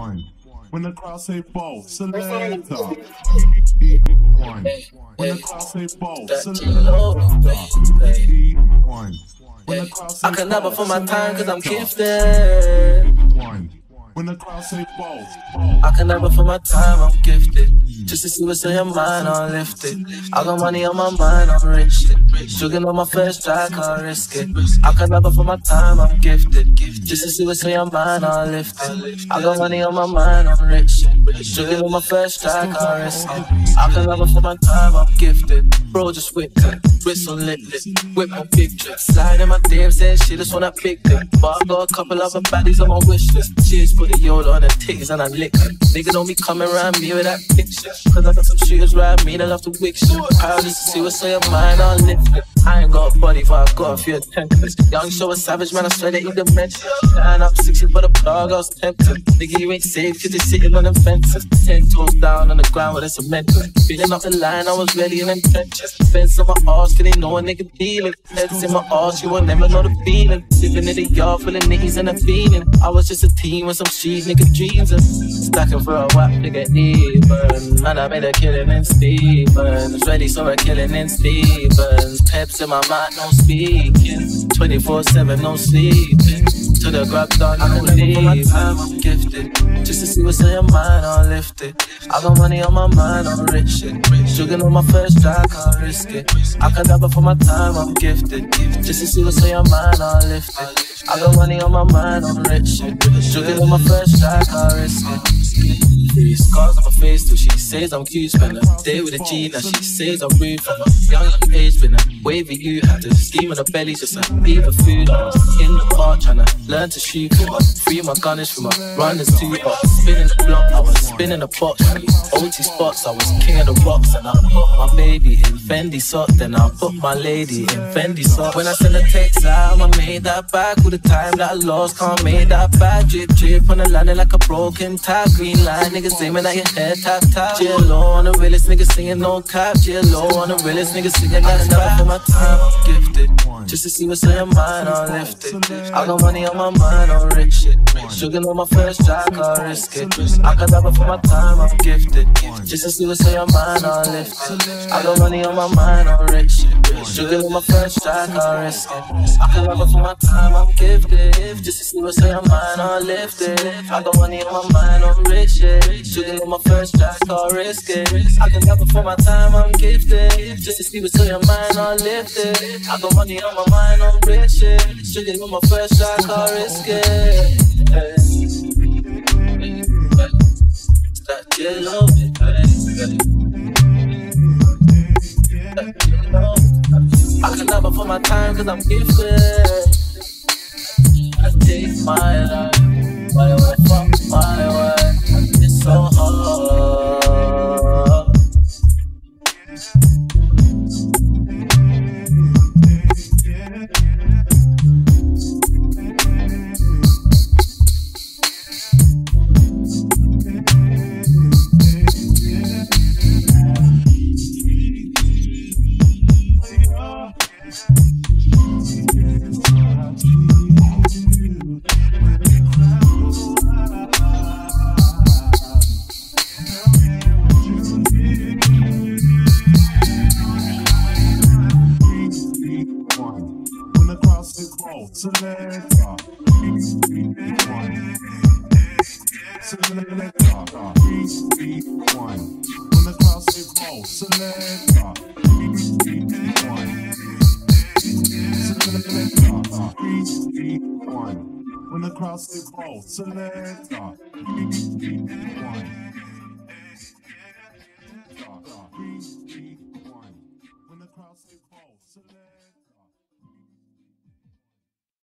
one. When the crowd say ball, selector. 1. When the crowd say ball, selector. 1. When the crowd say I can never for my time cause I'm gifted. gifted. 1. When the crowd say ball, I can never for my time, I'm gifted. Just to see what's in your mind, I'm lifted. I got money on my mind, I'm rich. Sugar on my first track, I'll risk it. I can never for my time, I'm gifted. Just to see what's in your mind, I'm lifted. I got money on my mind, I'm rich. Sugar on my first track, I'll risk it. I can never for my time, I'm gifted. Bro, just whip it, whistle lit, whip my big trip. Slide in my DM, saying shit, just want that big thing. But I got a couple other baddies on my wish list. Cheers for the Yoda on the titties and I lick it. Nigga don't be coming around me with that picture. Cause I got some shooters ride me, they love to wick shit. Proud just to see what's on your mind, I'll lift it. I ain't got a body, but I got a few attempts. Young show a savage, man, I swear that he dementia. 9 up 60 for the plug, I was tempted. Nigga, you ain't safe, cause you're sitting on them fences. 10 toes down on the ground with a cement. Feeling up the line, I was ready in them trenches. Fence on my arse, cause they know a nigga dealing. Heads in my arse, you will never know the feeling. Living in the yard, full of niggas and a feeling. I was just a teen with some street nigga dreams. And stacking for a whack, nigga even. Man, I made a killing in Stevens. Ready, so a killing in Stevens. Peps in my mind, no speaking. 24/7, no sleeping. To the grab done, I can leave. For my time, I'm gifted. Just to see what's in your mind, I'll lift it. I got money on my mind, I'm rich shit. Sugar on my first track, I'll risk it. I can never for my time, I'm gifted. Just to see what's in your mind, I'll lift it. I got money on my mind, I'm rich shit. Sugar on my first track, I'll risk it. 3 scars on my face till she says I'm cute. Spend a day with a G, now she says I'm rude. From a young age, been a wavy you. Had to scheme on the belly just to eat the food. I was in the bar tryna learn to shoot. Free my gunners from my runners too. Spinning the block, I was spinning the box. OT spots, I was king of the rocks. And I put my baby in Fendi socks. Then I put my lady in Fendi socks. When I send a text out, I made that back. All the time that I lost, can't make that back. Drip, drip on the landing like a broken tap. Green line, niggas aiming at your head, tap, tap. J-Lo on the realest, niggas singing no cap. J-Lo on the realest, niggas singing that rap. For my time, I'm gifted. Just to see what's in your mind, I'll lift it. I got money on my mind, I'm rich shit. Sugar on my first track, I'll risk it. I can never for my time, I'm gifted. Just to see what's in your mind, I'll lift it. I got money on my mind, I'm rich shit. Sugar on my first track, I'll risk it. I can never for my time, I'm gifted. Just to see what's in your mind, I'll lift it. I got money on my mind, I'm rich shit. Sugar on my first track, I'll risk it. I can never for my time, I'm gifted. Just to see what's in your mind, I'll lift it. I got money on my mind, I'm rich shit. Sugar on my first track, I'll risk it. That J-Lo, I can never put my time cause I'm gifted. I take my life, my way, fuck my way. It's so hard. Selector. 3, 1. When the crowd say ball, selector. 3, 1. When the crowd say ball, selector. 3, 1.